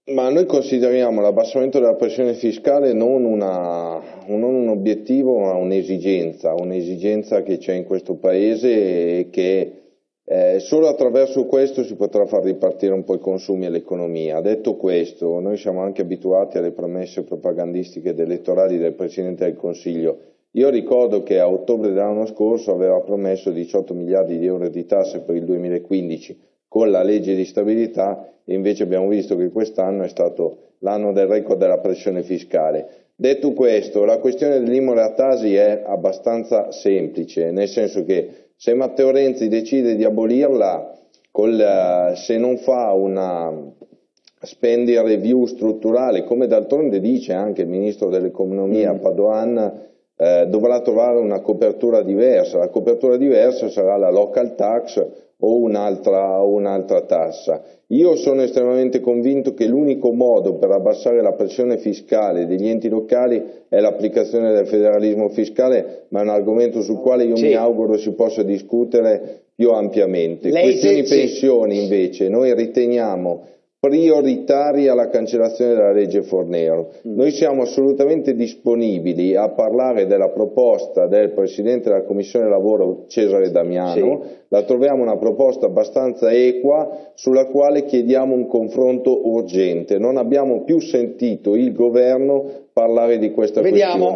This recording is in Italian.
Ma noi consideriamo l'abbassamento della pressione fiscale non un obiettivo, ma un'esigenza che c'è in questo Paese e che solo attraverso questo si potrà far ripartire un po' i consumi e l'economia. Detto questo, noi siamo anche abituati alle promesse propagandistiche ed elettorali del Presidente del Consiglio. Io ricordo che a ottobre dell'anno scorso aveva promesso 18 miliardi di euro di tasse per il 2015 con la legge di stabilità, e invece abbiamo visto che quest'anno è stato l'anno del record della pressione fiscale. Detto questo, la questione dell'IMU-la Tasi è abbastanza semplice, nel senso che se Matteo Renzi decide di abolirla, se non fa una spending review strutturale, come d'altronde dice anche il ministro dell'economia Padoan, dovrà trovare una copertura diversa. La copertura diversa sarà la local tax o un'altra tassa. Io sono estremamente convinto che l'unico modo per abbassare la pressione fiscale degli enti locali è l'applicazione del federalismo fiscale, ma è un argomento sul quale io mi auguro si possa discutere più ampiamente. Questioni pensioni invece noi riteniamo prioritaria la cancellazione della legge Fornero. Noi siamo assolutamente disponibili a parlare della proposta del Presidente della Commissione Lavoro Cesare Damiano, la troviamo una proposta abbastanza equa sulla quale chiediamo un confronto urgente. Non abbiamo più sentito il Governo parlare di questa questione.